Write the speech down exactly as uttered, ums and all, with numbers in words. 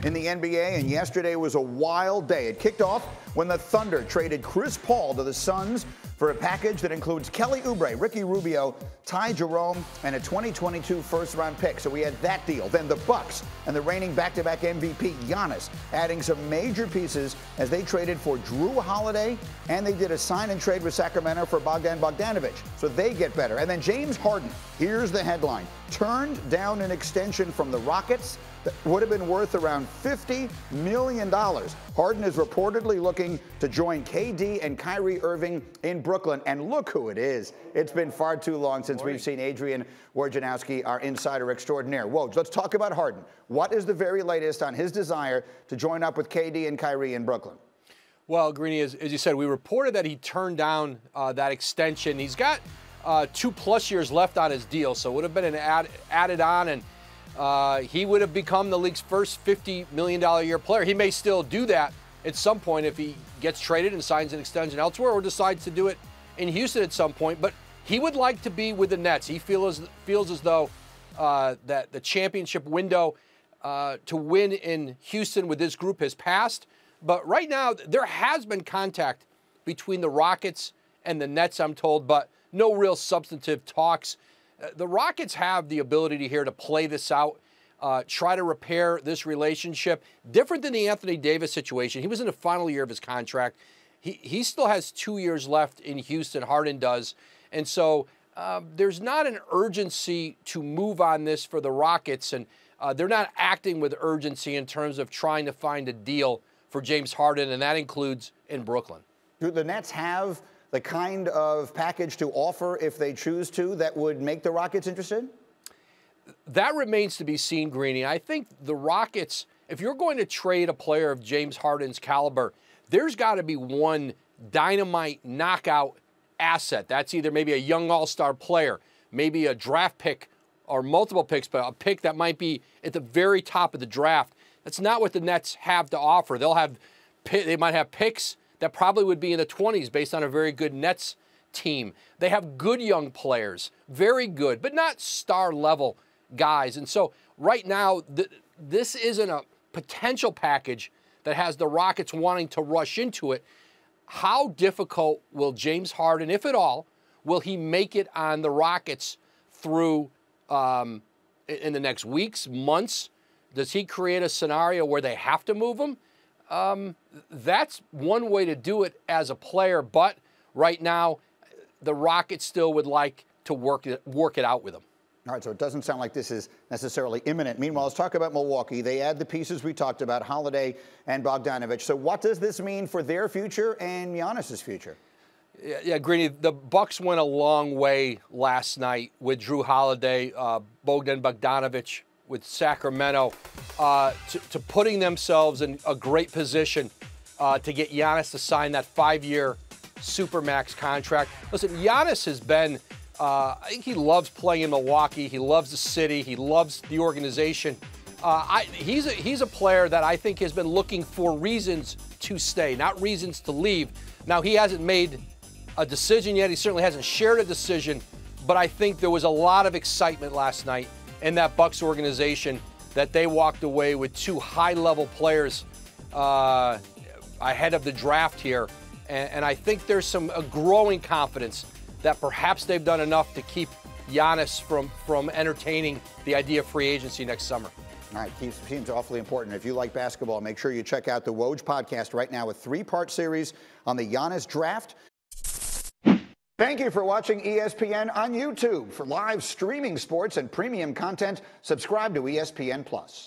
in the N B A, and yesterday was a wild day. It kicked off when the Thunder traded Chris Paul to the Suns for a package that includes Kelly Oubre, Ricky Rubio, Ty Jerome, and a twenty twenty-two first-round pick. So we had that deal. Then the Bucks and the reigning back-to-back M V P Giannis adding some major pieces as they traded for Drew Holiday, and they did a sign-and-trade with Sacramento for Bogdan Bogdanovic. So they get better. And then James Harden, here's the headline, turned down an extension from the Rockets that would have been worth around fifty million dollars. Harden is reportedly looking to join K D and Kyrie Irving in Brooklyn. And look who it is. It's been far too long since we've seen Adrian Wojnarowski, our insider extraordinaire. Woj, let's talk about Harden. What is the very latest on his desire to join up with K D and Kyrie in Brooklyn? Well, Greeny, as, as you said, we reported that he turned down uh, that extension. He's got uh, two plus years left on his deal, so it would have been an add, added on, and Uh, he would have become the league's first fifty million dollars a year player. He may still do that at some point if he gets traded and signs an extension elsewhere or decides to do it in Houston at some point. But he would like to be with the Nets. He feels, feels as though uh, that the championship window uh, to win in Houston with this group has passed. But right now, there has been contact between the Rockets and the Nets, I'm told, but no real substantive talks. The Rockets have the ability here to play this out, uh, try to repair this relationship. Different than the Anthony Davis situation. He was in the final year of his contract. He, he still has two years left in Houston, Harden does. And so uh, there's not an urgency to move on this for the Rockets, and uh, they're not acting with urgency in terms of trying to find a deal for James Harden, and that includes in Brooklyn. Do the Nets have the kind of package to offer if they choose to that would make the Rockets interested? That remains to be seen, Greeny. I think the Rockets, if you're going to trade a player of James Harden's caliber, there's got to be one dynamite knockout asset. That's either maybe a young all-star player, maybe a draft pick or multiple picks, but a pick that might be at the very top of the draft. That's not what the Nets have to offer. They'll have, they might have picks that probably would be in the twenties based on a very good Nets team. They have good young players, very good, but not star-level guys. And so right now, th this isn't a potential package that has the Rockets wanting to rush into it. How difficult will James Harden, if at all, will he make it on the Rockets through um, in the next weeks, months? Does he create a scenario where they have to move him? Um, that's one way to do it as a player, but right now, the Rockets still would like to work it, work it out with him. All right, so it doesn't sound like this is necessarily imminent. Meanwhile, let's talk about Milwaukee. They add the pieces we talked about, Holiday and Bogdanovic. So what does this mean for their future and Giannis's future? Yeah, yeah, Greeny, the Bucks went a long way last night with Drew Holiday, uh, Bogdan Bogdanovic with Sacramento, uh, to, to putting themselves in a great position uh, to get Giannis to sign that five-year Supermax contract. Listen, Giannis has been, uh, I think he loves playing in Milwaukee. He loves the city. He loves the organization. Uh, I, he's, a, he's a player that I think has been looking for reasons to stay, not reasons to leave. Now, he hasn't made a decision yet. He certainly hasn't shared a decision, but I think there was a lot of excitement last night in that Bucks organization that they walked away with two high-level players uh, ahead of the draft here. And, and I think there's some a growing confidence that perhaps they've done enough to keep Giannis from, from entertaining the idea of free agency next summer. All right, Keith, seems awfully important. If you like basketball, make sure you check out the Woj podcast right now, a three-part series on the Giannis draft. Thank you for watching E S P N on YouTube. For live streaming sports and premium content, subscribe to E S P N Plus.